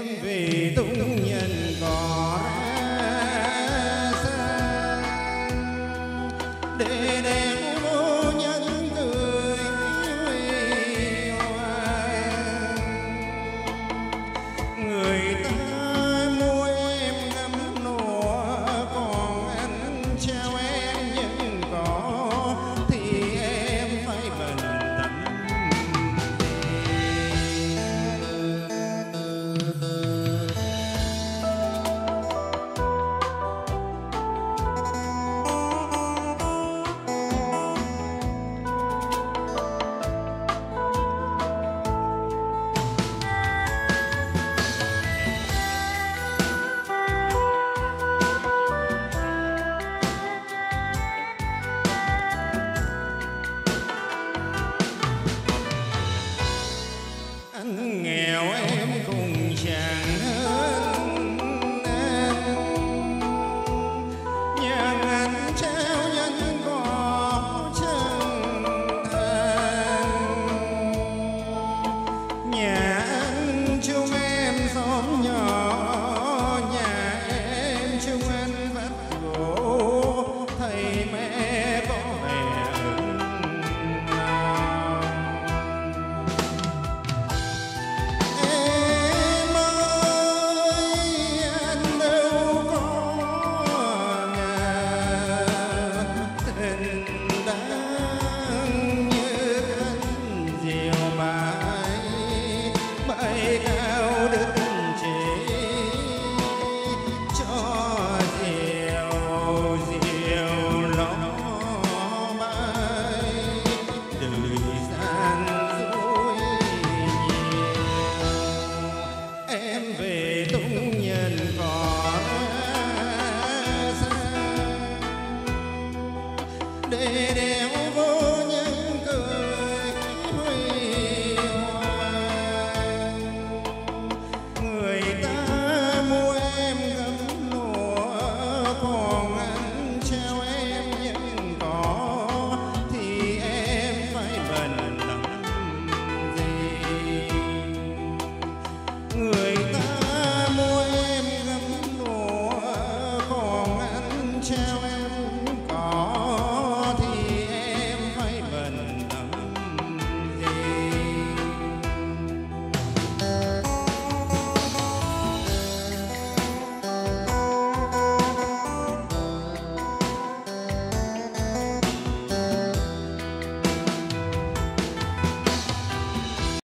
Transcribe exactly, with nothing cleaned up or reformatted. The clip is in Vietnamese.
vì tung nhìn cỏ ra xa để đẹp vô nhân cười huy hoài. Người ta mua em ngắm nụ còn anh trao em những cỏ thì em phải bận tâm. Anh nghèo em cùng chàng hơn anh, nhờ anh trao nhân cỏ chân thành. Nhà anh chung em xóm nhỏ, nhà em chung anh vắt gỗ, thầy mẹ có vẻ ưng nào. Em ơi anh đâu có ngờ tình đáng như cánh diều bay bay cao đứt chỉ cho diều diều ló bay đời gian dối nhiều. Em về tung nhân cỏ